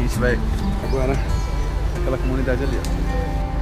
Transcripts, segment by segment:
gente vai agora naquela comunidade ali, ó.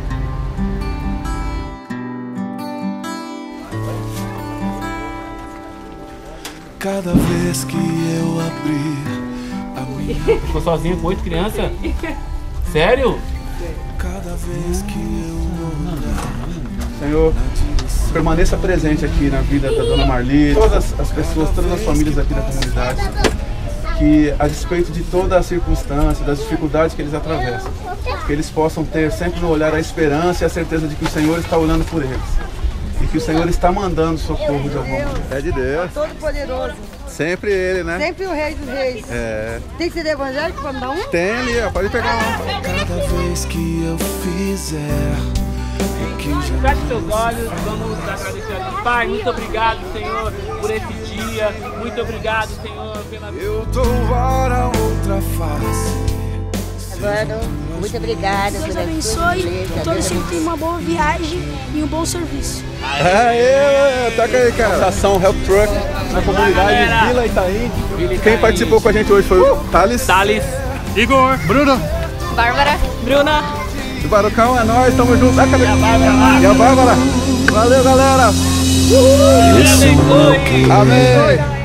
Cada vez que eu abrir a minha... Ficou sozinho com 8 crianças? Sério? Cada vez que eu olhar... Senhor, permaneça presente aqui na vida da Dona Marli, todas as pessoas, todas as famílias aqui da comunidade, que a despeito de toda a circunstância, das dificuldades que eles atravessam, que eles possam ter sempre no olhar a esperança e a certeza de que o Senhor está olhando por eles. E que o Senhor está mandando socorro de alguma maneira. É de Deus. Todo poderoso. Sempre Ele, né? Sempre o Rei dos Reis. É. Tem que ser evangélico para me dar um? Tem ali, ó. Pode pegar um. Cada vez que eu fizer o que já... Feche seus olhos, vamos agradecer a Deus. Pai, muito obrigado, Senhor, por esse dia. Muito obrigado, Senhor, pela... Eu dou ora outra face. Agora, muito obrigada. Deus abençoe, todos sempre uma boa viagem e um bom serviço. Aê, toca aí, cara. Ação Help Truck na comunidade Vila Itaim. Quem participou com a gente hoje foi o Thales, Igor, Bruno, Bárbara, Bruna. e o Barucão. É nóis, tamo junto. E a Bárbara. Valeu, galera. Deus abençoe. Amém.